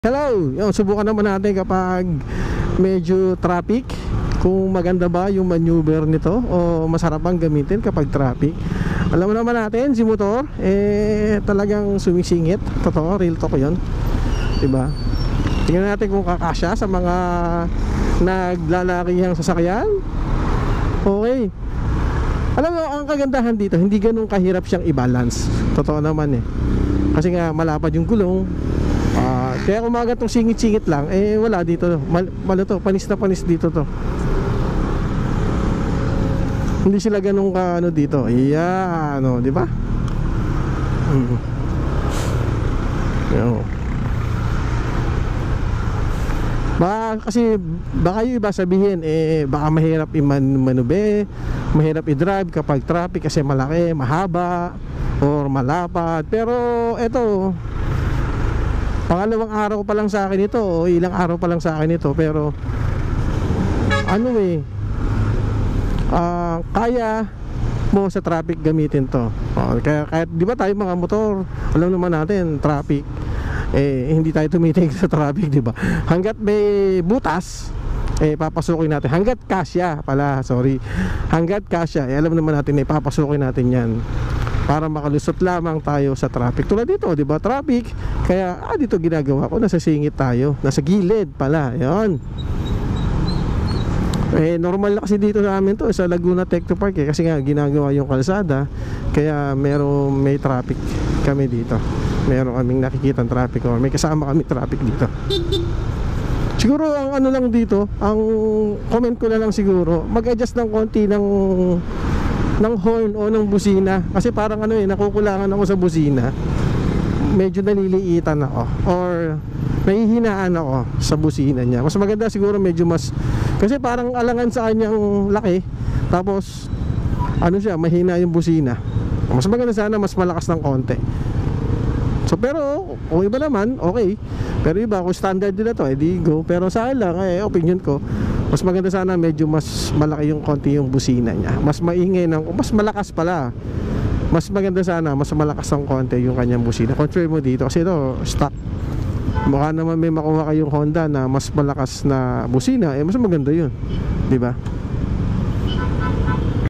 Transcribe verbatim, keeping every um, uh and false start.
Hello! Yung, subukan naman natin kapag medyo traffic, kung maganda ba yung maneuver nito o masarap bang gamitin kapag traffic. Alam mo naman natin, si motor eh talagang sumisingit. Totoo, real talk yun, diba? Tingnan natin kung kakasya sa mga naglalakihang sasakyan. Okay. Alam mo, ang kagandahan dito, hindi ganun kahirap siyang i-balance. Totoo naman eh, kasi nga malapad yung gulong. Uh, kaya kung mga itong singit-singit lang, eh wala dito. Mal, malo to, panis na panis dito to. Hindi sila ganun ka ano dito. Iya, ano, di ba? Mm. Yo. Ba, kasi baka yung iba sabihin eh baka mahirap i-manube, mahirap i-drive kapag traffic kasi malaki, mahaba or malapad. Pero eto, pangalawang araw pa lang sa akin ito, o ilang araw pa lang sa akin ito, pero ano eh uh, kaya mo sa traffic gamitin to. uh, Kaya kahit di ba tayo mga motor, alam naman natin traffic, eh hindi tayo tumitingin sa traffic, di ba? Hanggat may butas, eh papasukin natin. Hanggat kasya pala, sorry. Hanggat kasya, eh alam naman natin, eh papasukin natin yan para makalusot lamang tayo sa traffic. Tulad dito, di ba? Traffic. Kaya, ah, dito ginagawa ko, nasa singit tayo, nasa gilid pala, yun. Eh, normal na kasi dito sa amin to, sa Laguna Techno Park eh, kasi nga ginagawa yung kalsada. Kaya meron, may traffic kami dito. Meron kaming nakikitang traffic, or may kasama kami traffic dito. Siguro ang ano lang dito, ang comment ko na lang siguro, mag-adjust ng konti ng ng horn o ng busina, kasi parang ano eh, nakukulangan ako sa busina. Medyo naliliitan ako or nahihinaan ako sa busina niya. Mas maganda siguro medyo mas, kasi parang alangan sa kanyang laki, tapos ano siya, mahina yung busina. Mas maganda sana mas malakas ng konti. So pero kung iba naman, okay. Pero iba, kung standard nila to, edi go. Pero sa akin lang, eh, opinion ko, mas maganda sana medyo mas malaki yung konti yung busina niya. Mas maingay ng, mas malakas pala. Mas maganda sana, mas malakas ng konti yung kanyang busina. Confirm mo dito, kasi ito, stock. Mukha naman may makuha kayong Honda na mas malakas na busina, eh mas maganda yun, di ba?